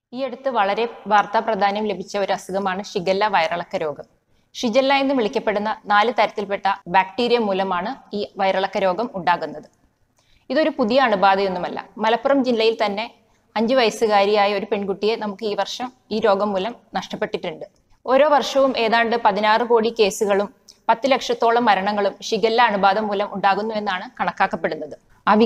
ഈ അടുത്ത് വളരെ വാർത്താ പ്രാധാന്യം ലഭിച്ച ഒരു അസുഖമാണ് ഷിഗല്ല വയറിളക്ക രോഗം. ഷിജല്ല എന്ന് വിളിക്കപ്പെടുന്ന 4 തരത്തിൽപ്പെട്ട ബാക്ടീരിയ മൂലമാണ് ഈ വയറിളക്ക രോഗം ഉണ്ടാകുന്നത്. ഇതൊരു പുതിയ അണുബാധയൊന്നുമല്ല. മലപ്പുറം ജില്ലയിൽ തന്നെ 5 വയസ്സുകാരിയായ ഒരു പെൺകുട്ടിയെ നമുക്ക് ഈ വർഷം ഈ രോഗം മൂലം നഷ്ടപ്പെട്ടിട്ടുണ്ട്. ഓരോ വർഷവും ഏതാണ്ട് 16 കോടി കേസുകളും 10 ലക്ഷത്തോളം മരണങ്ങളും ഷിഗല്ല അണുബാധ മൂലം ഉണ്ടാകുന്നു എന്നാണ് കണക്കാക്കപ്പെടുന്നത്.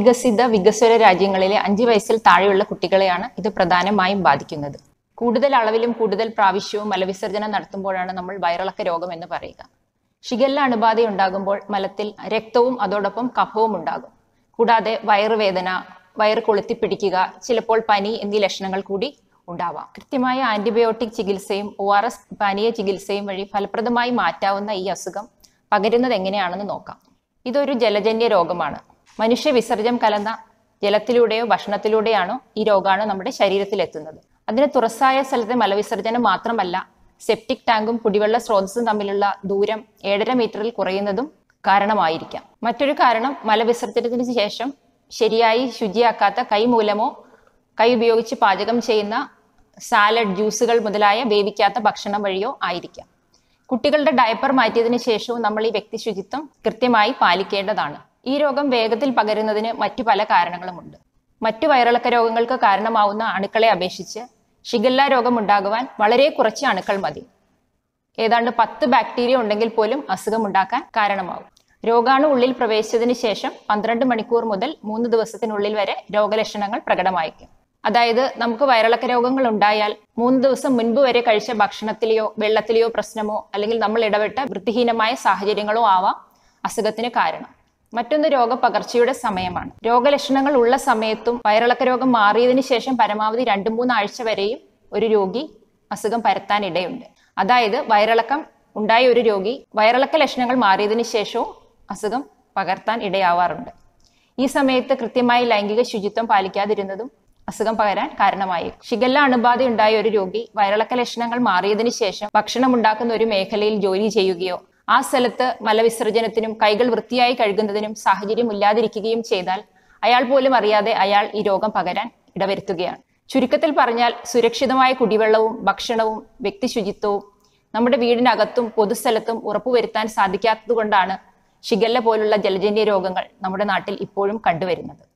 വികസ്വര രാജ്യങ്ങളിലെ 5 വയസ്സിൽ താഴെയുള്ള കുട്ടികളെയാണ് ഇത് പ്രധാനമായും ബാധിക്കുന്നത്. കൂടുതൽ അളവിലും കൂടുതൽ പ്രാവശ്യവും മലവിസർജനം നടത്തുമ്പോഴാണ് നമ്മൾ വയറിളക്ക രോഗം എന്ന് പറയുക. ഷിഗല്ല അണുബാധ ഉണ്ടാകുമ്പോൾ മലത്തിൽ രക്തവും അതോടൊപ്പം കഫവും ഉണ്ടാകും. കൂടാതെ വയറുവേദന, വയറ് കൊളുത്തിപ്പിടിക്കുക, ചിലപ്പോൾ പനി എന്നീ ലക്ഷണങ്ങൾ കൂടി ഉണ്ടാവാം. കൃത്യമായ ആന്റിബയോട്ടിക് ചികിത്സയും ORS പാനീയ ചികിത്സയും വഴി ഫലപ്രദമായി മാറ്റാവുന്ന ഈ അസുഖം പകരുന്നത് എങ്ങനെയാണെന്ന് നോക്കാം. ഇതൊരു ജലജന്യ രോഗമാണ്. മനുഷ്യ വിസർജ്യം കലർന്ന ജലത്തിലൂടെയോ ഭക്ഷണത്തിലൂടെയാണോ ഈ രോഗാണു നമ്മുടെ ശരീരത്തിൽ എത്തുന്നത്. അതിന് തുറസായ സ്ഥലത്തെ മലവിസർജനം മാത്രമല്ല, സെപ്റ്റിക് ടാങ്കും കുടിവെള്ള സ്രോതസ്സും തമ്മിലുള്ള ദൂരം 7.5 മീറ്ററിൽ കുറയുന്നതും കാരണമായിരിക്കാം. മറ്റൊരു കാരണം മലവിസർജനത്തിന് ശേഷം ശരിയായി ശുചിയാക്കാത്ത കൈ മൂലമോ കൈ ഉപയോഗിച്ച് പാചകം ചെയ്യുന്ന സാലഡ്, ജ്യൂസുകൾ മുതലായ വേവിക്കാത്ത ഭക്ഷണം വഴിയോ ആയിരിക്കാം. കുട്ടികളുടെ ഡയപ്പർ മാറ്റിയതിനു ശേഷവും നമ്മൾ ഈ വ്യക്തി ശുചിത്വം കൃത്യമായി പാലിക്കേണ്ടതാണ്. ഈ രോഗം വേഗത്തിൽ പകരുന്നതിന് മറ്റു പല കാരണങ്ങളുമുണ്ട്. മറ്റു വയറിളക്ക രോഗങ്ങൾക്ക് കാരണമാവുന്ന അണുക്കളെ അപേക്ഷിച്ച് ഷിഗല്ല രോഗം ഉണ്ടാകുവാൻ വളരെ കുറച്ച് അണുക്കൾ മതി. ഏതാണ്ട് 10 ബാക്ടീരിയ ഉണ്ടെങ്കിൽ പോലും അസുഖം ഉണ്ടാക്കാൻ കാരണമാവും. രോഗാണു ഉള്ളിൽ പ്രവേശിച്ചതിന് ശേഷം 12 മണിക്കൂർ മുതൽ 3 ദിവസത്തിനുള്ളിൽ വരെ രോഗലക്ഷണങ്ങൾ പ്രകടമായിരിക്കും. അതായത് നമുക്ക് വയറിളക്ക രോഗങ്ങൾ ഉണ്ടായാൽ 3 ദിവസം മുൻപ് വരെ കഴിച്ച ഭക്ഷണത്തിലെയോ വെള്ളത്തിലെയോ പ്രശ്നമോ അല്ലെങ്കിൽ നമ്മൾ ഇടപെട്ട വൃത്തിഹീനമായ സാഹചര്യങ്ങളോ ആവാം അസുഖത്തിന് കാരണം. മറ്റൊന്ന് രോഗപകർച്ചയുടെ സമയമാണ്. രോഗലക്ഷണങ്ങൾ ഉള്ള സമയത്തും വയറിളക്ക രോഗം മാറിയതിനു ശേഷം പരമാവധി 2-3 ആഴ്ച വരെയും ഒരു രോഗി അസുഖം പരത്താൻ ഇടയുണ്ട്. അതായത് വയറിളക്കം ഉണ്ടായ ഒരു രോഗി വയറിളക്ക ലക്ഷണങ്ങൾ മാറിയതിനു ശേഷവും അസുഖം പകർത്താൻ ഇടയാവാറുണ്ട്. ഈ സമയത്ത് കൃത്യമായി ലൈംഗിക ശുചിത്വം പാലിക്കാതിരുന്നതും അസുഖം പകരാൻ കാരണമായി. ഷിഗല്ല അണുബാധ ഉണ്ടായ ഒരു രോഗി വയറിളക്ക ലക്ഷണങ്ങൾ മാറിയതിനു ശേഷം ഭക്ഷണം ഉണ്ടാക്കുന്ന ഒരു മേഖലയിൽ ജോലി ചെയ്യുകയോ ആ സ്ഥലത്ത് മലവിസർജനത്തിനും കൈകൾ വൃത്തിയായി കഴുകുന്നതിനും സാഹചര്യം ഇല്ലാതിരിക്കുകയും ചെയ്താൽ അയാൾ പോലും അറിയാതെ അയാൾ ഈ രോഗം പകരാൻ ഇടവരുത്തുകയാണ്. ചുരുക്കത്തിൽ പറഞ്ഞാൽ സുരക്ഷിതമായ കുടിവെള്ളവും ഭക്ഷണവും വ്യക്തി ശുചിത്വവും നമ്മുടെ വീടിനകത്തും പൊതുസ്ഥലത്തും ഉറപ്പുവരുത്താൻ സാധിക്കാത്തതുകൊണ്ടാണ് ഷിഗല്ല പോലുള്ള ജലജന്യ രോഗങ്ങൾ നമ്മുടെ നാട്ടിൽ ഇപ്പോഴും കണ്ടുവരുന്നത്.